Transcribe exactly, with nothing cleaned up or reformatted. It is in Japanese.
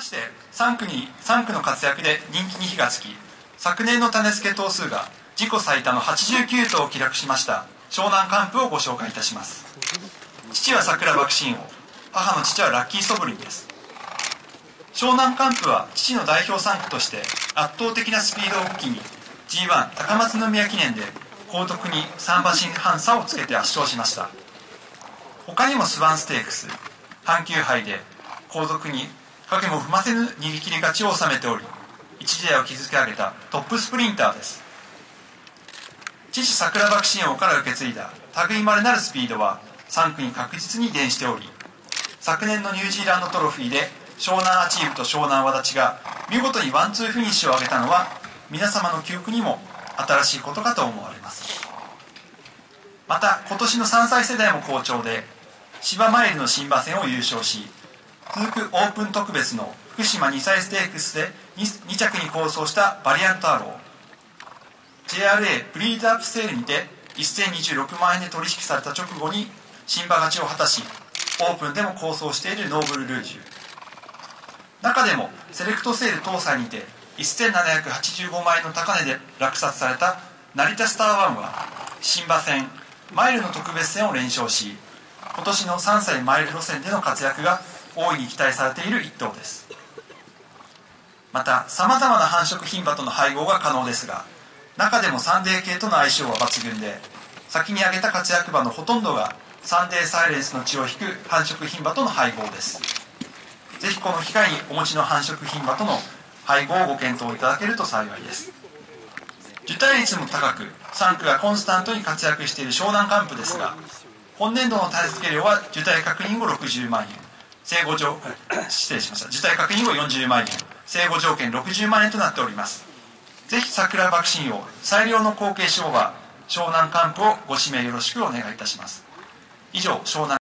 して、さんくにさん区の活躍で人気に火がつき、昨年の種付け頭数が自己最多のはちじゅうきゅう頭を記録しました湘南カンプをご紹介いたします。父は桜爆心王、母の父はラッキーソブリンです。湘南カンプは父の代表さん区として圧倒的なスピードを武器に ジーワン 高松宮記念で後続にさん馬身半差をつけて圧勝しました。他にもスワンステークス、阪急杯で後続に影も踏ませぬ逃げ切り勝ちを収めており、一時代を築き上げたトップスプリンターです。父桜爆心王から受け継いだ類いまれなるスピードはさん区に確実に伝しており、昨年のニュージーランドトロフィーで湘南アチーブと湘南わだちが見事にワンツーフィニッシュを挙げたのは皆様の記憶にも新しいことかと思われます。また今年のさんさい世代も好調で、芝マイルの新馬戦を優勝し、続くオープン特別の福島にさいステークスで 2, に着に好走したバリアントアロー、 ジェイアールエー ブリードアップセールにてせんにじゅうろくまん円で取引された直後に新馬勝ちを果たし、オープンでも好走しているノーブルルージュ、中でもセレクトセール搭載にてせんななひゃくはちじゅうごまん円の高値で落札された成田スターワンは新馬戦マイルの特別戦を連勝し、今年のさんさいマイル路線での活躍が大いに期待されている一頭です。またさまざまな繁殖牝馬との配合が可能ですが、中でもサンデー系との相性は抜群で、先に挙げた活躍馬のほとんどがサンデーサイレンスの血を引く繁殖牝馬との配合です。ぜひこの機会にお持ちの繁殖牝馬との配合をご検討いただけると幸いです。受胎率も高くさん区がコンスタントに活躍している湘南カンプですが、本年度の種付け料は受胎確認後ろくじゅうまん円、生後条失礼しました受胎確認後よんじゅうまん円、生後条件ろくじゅうまん円となっております。ぜひ桜爆心王最良の後継賞馬湘南カンプをご指名よろしくお願いいたします。以上、湘南